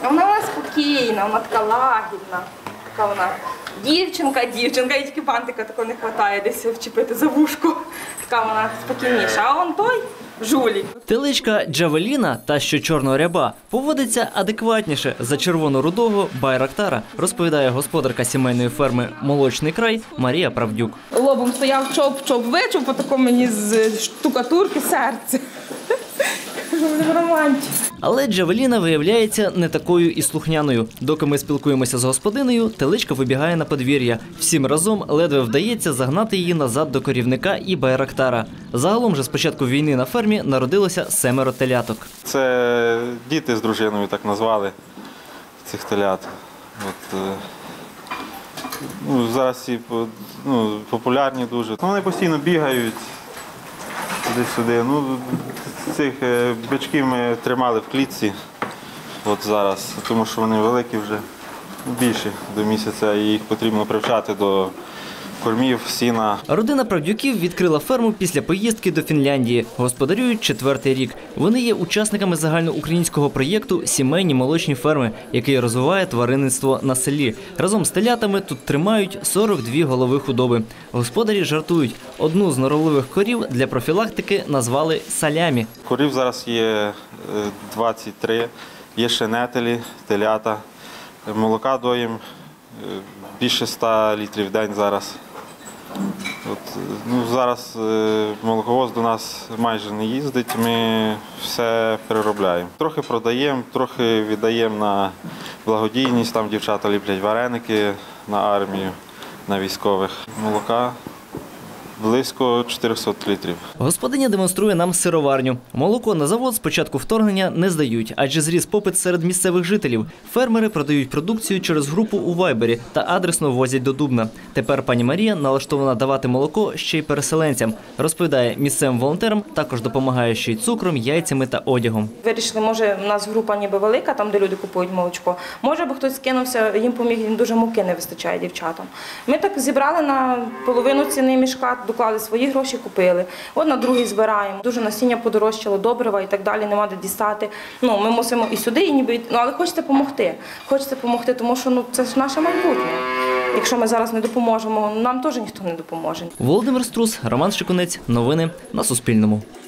Вона спокійна, вона така лагідна, така вона дівчинка, і тільки бантика такого не вистачає десь вчепити за вушко. Така вона спокійніша, а он той жулік. Теличка Джавеліна, та що чорного ряба, поводиться адекватніше за червоно-рудого Байрактара, розповідає господарка сімейної ферми «Молочний край» Марія Правдюк. Лобом стояв чоп-чоп, вичув, по такому мені з штукатурки серце. Але Джавеліна виявляється не такою і слухняною. Доки ми спілкуємося з господинею, теличка вибігає на подвір'я. Всім разом ледве вдається загнати її назад до корівника і Байрактара. Загалом же з початку війни на фермі народилося 7 теляток. Це діти з дружиною так назвали цих телят. Зараз всі популярні дуже. Вони постійно бігають туди-сюди. Цих бичків ми тримали в клітці зараз, тому що вони великі вже, більші до місяця, і їх потрібно привчати до кормів, сіна. Родина Правдюків відкрила ферму після поїздки до Фінляндії. Господарюють 4-й рік. Вони є учасниками загальноукраїнського проєкту «Сімейні молочні ферми», який розвиває тваринництво на селі. Разом з телятами тут тримають 42 голови худоби. Господарі жартують, одну з норовливих корів для профілактики назвали «Салямі». Корів зараз є 23, є ще нетелі, телята. Молока доїм більше 100 літрів в день зараз. Зараз молоковоз до нас майже не їздить, ми все переробляємо. Трохи продаємо, трохи віддаємо на благодійність, там дівчата ліплять вареники на армію, на військових. Молока близько 400 літрів. Господиня демонструє нам сироварню. Молоко на завод з початку вторгнення не здають, адже зріс попит серед місцевих жителів. Фермери продають продукцію через групу у Вайбері та адресно возять до Дубна. Тепер пані Марія налаштована давати молоко ще й переселенцям. Розповідає, місцевим волонтерам також допомагає ще й цукром, яйцями та одягом. Вирішили, може, у нас група ніби велика, там, де люди купують молочко. Може, бо хтось скинувся, їм поміг, їм дуже муки не вистачає дівчатам. Ми так зібрали на половину ціни мішка, доклали свої гроші, купили. От на другий збираємо. Дуже насіння подорожчало, добрива і так далі, нема де дістати. Ми мусимо і сюди, і ніби, але хочеться допомогти. Хочеться допомогти, тому що це ж наше майбутнє. Якщо ми зараз не допоможемо, нам теж ніхто не допоможе. Володимир Струс, Роман Шикунець. Новини на Суспільному.